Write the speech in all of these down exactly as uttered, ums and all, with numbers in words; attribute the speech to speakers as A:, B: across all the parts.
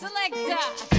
A: Selector.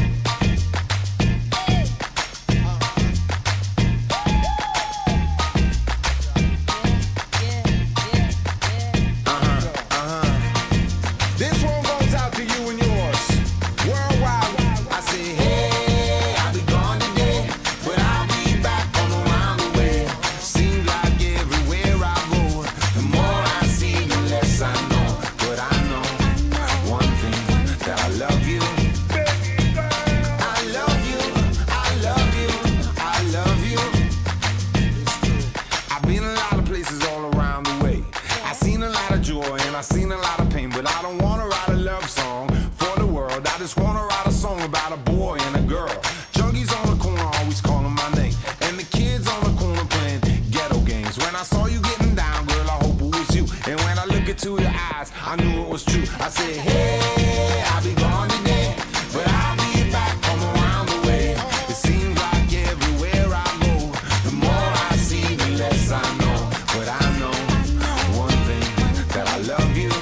B: I've seen a lot of pain, but I don't wanna write a love song for the world. I just wanna write a song about a boy and a girl. Junkies on the corner always calling my name, and the kids on the corner playing ghetto games. When I saw you getting down, girl, I hope it was you. And when I look into your eyes, I knew it was true. I said, hey, I'll be gone today, but I'll be back from around the way. It seems like everywhere I go, the more I see, the less I know. But I know one thing, that I love you.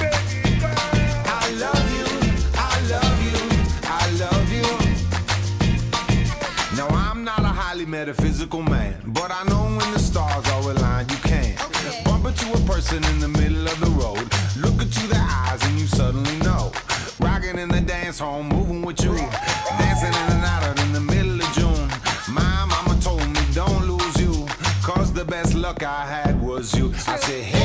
B: I love you, I love you, I love you. Now I'm not a highly metaphysical man, but I know when the stars are aligned, you can okay. Bump into a person in the middle of the road, look into their eyes and you suddenly know. Rocking in the dance hall, moving with you, dancing in and out in the middle of June. My mama told me don't lose you, cause the best luck I had was you. I said, hey.